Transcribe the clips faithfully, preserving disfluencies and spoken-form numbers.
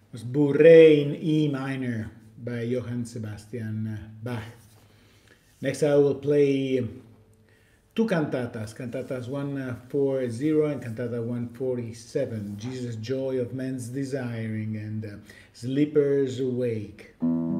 was Bourrée in E minor by Johann Sebastian Bach. Next I will play two cantatas, cantatas one forty and cantata one forty-seven, Jesus Joy of Man's Desiring and uh, Sleepers Awake.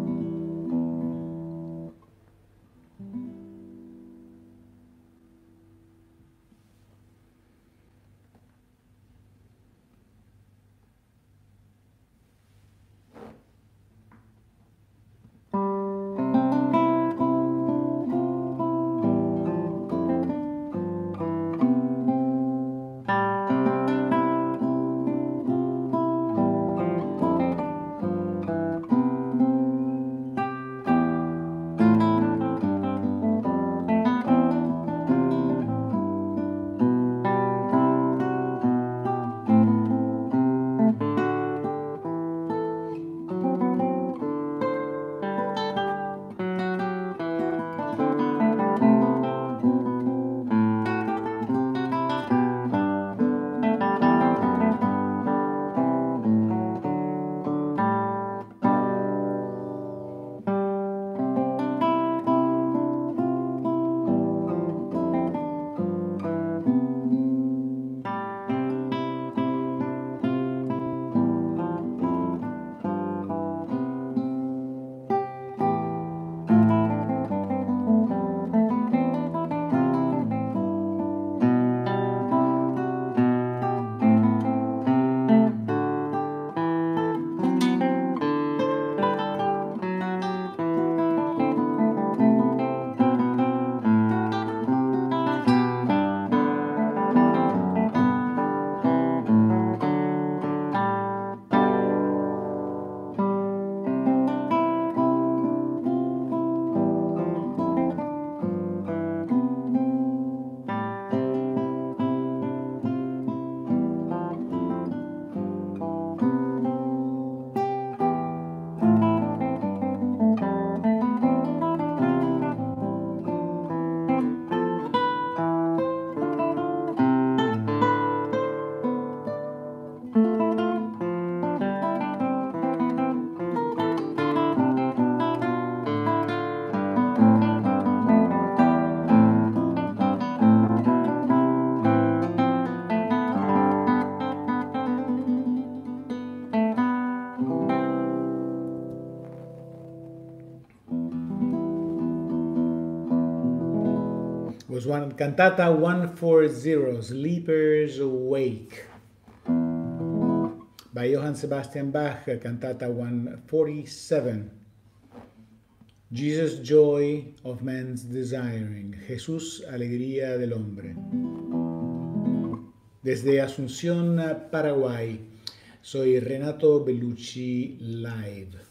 Was one cantata one forty, Sleepers Awake by Johann Sebastian Bach, cantata one forty-seven. Jesus Joy of Man's Desiring, Jesús Alegría del Hombre. Desde Asunción, Paraguay, soy Renato Bellucci Live.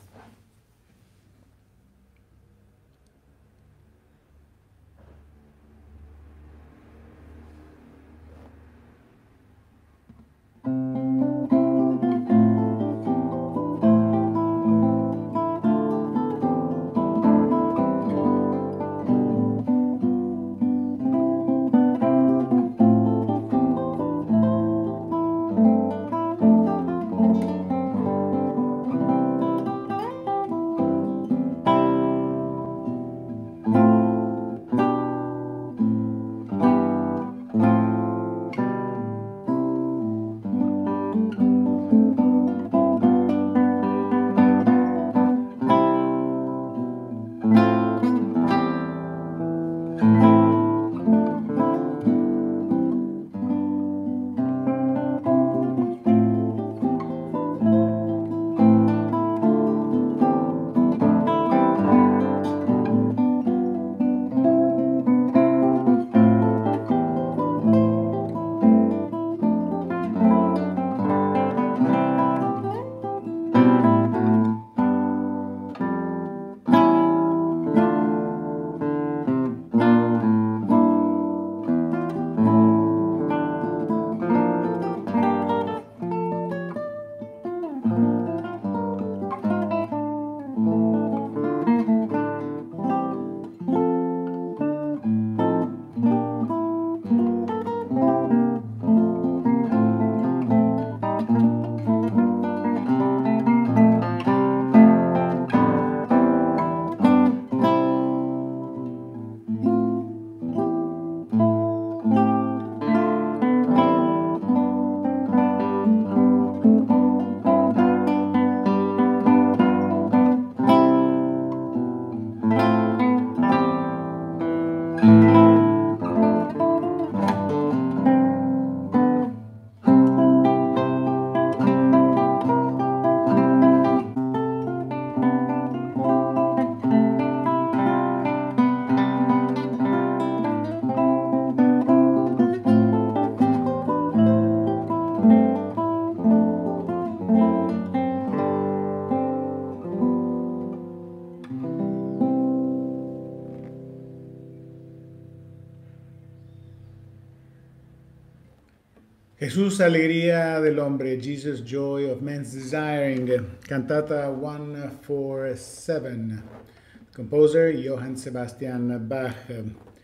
Jesús, alegría del hombre, Jesus, joy of man's desiring, cantata one forty-seven, composer Johann Sebastian Bach.